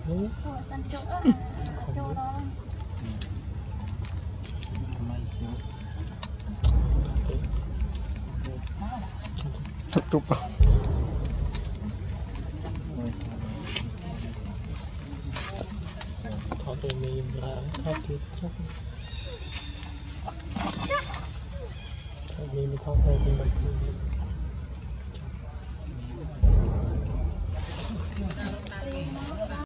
Thúc thúc thọ tôi mình là thọ kia chắc mình thọ tôi mình